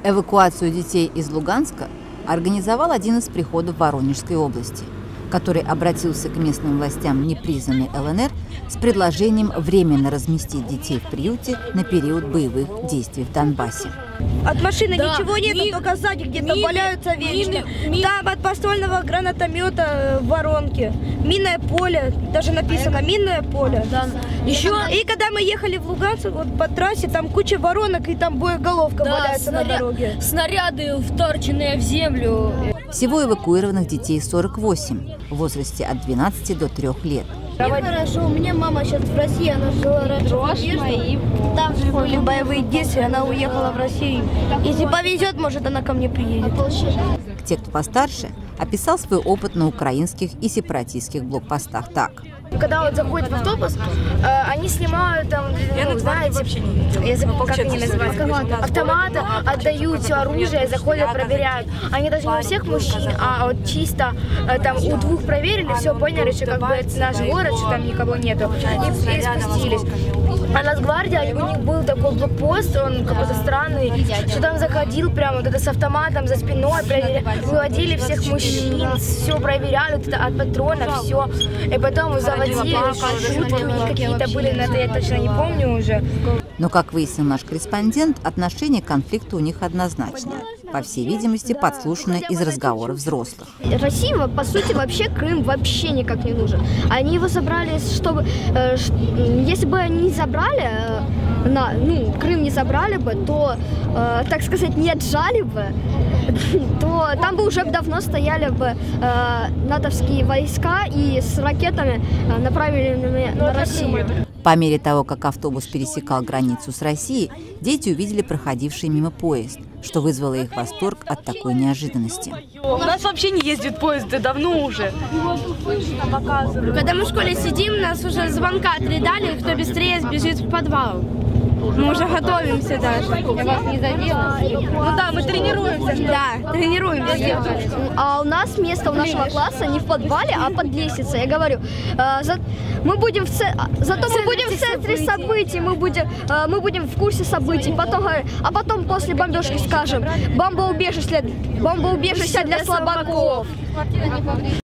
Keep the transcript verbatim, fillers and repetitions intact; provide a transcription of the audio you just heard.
Эвакуацию детей из Луганска организовал один из приходов Воронежской области, который обратился к местным властям непризнанной эл эн эр с предложением временно разместить детей в приюте на период боевых действий в Донбассе. От машины да, ничего нет, ми... только сзади где-то ми... валяются вещи. Ми... Ми... Там от подствольного гранатомета в воронке. Минное поле, даже написано минное поле. Да. Еще... И когда мы ехали в Луганск, вот по трассе, там куча воронок и там боеголовка да, валяется снаря... на дороге. Снаряды, вторченные в землю. Всего эвакуированных детей сорок восемь в возрасте от двенадцати до трёх лет. Мне хорошо, у меня мама сейчас в России, она жила раньше. Там же были боевые действия, она уехала в Россию. Если повезет, может, она ко мне приедет. Те, кто постарше, описал свой опыт на украинских и сепаратистских блокпостах так. Когда вот заходят в автобус, э, они снимают там, ну, знаете, я забыла, как они называются, автоматы, отдают все оружие, заходят, проверяют. Они даже не у всех мужчин, а вот чисто э, там у двух проверили, все поняли, что как бы это наш город, что там никого нету, и, и спустились. А Нацгвардия, у них был такой блокпост, он какой-то странный, что там заходил прямо вот это с автоматом за спиной, проверяли, выводили всех мужчин, все проверяли, вот это от патронов, все, и потом заводили, шутки у них какие-то были, но это я точно не помню уже. Но, как выяснил наш корреспондент, отношение к конфликту у них однозначное. По всей видимости, подслушанное из разговоров взрослых. России, по сути, вообще Крым вообще никак не нужен. Они его забрали, чтобы... Э, если бы они не забрали, э, на, ну, Крым не забрали бы, то, э, так сказать, не отжали бы, то там бы уже давно стояли бы э, натовские войска и с ракетами э, направленными на Россию. По мере того, как автобус пересекал границу с Россией, дети увидели проходивший мимо поезд, что вызвало их восторг от такой неожиданности. У нас вообще не ездят поезды давно уже. Когда мы в школе сидим, нас уже звонка три дали, кто быстрее сбежит в подвал. Мы уже готовимся даже. Я вас не задела. Ну да, мы тренируемся. Да, тренируемся. А у нас место у нашего класса не в подвале, а под лестницей. Я говорю, э, за, мы будем в ц... зато мы будем в центре событий, мы будем, э, мы будем в курсе событий. Потом, а потом после бомбежки скажем, бомбоубежище, бомбоубежище для слабаков.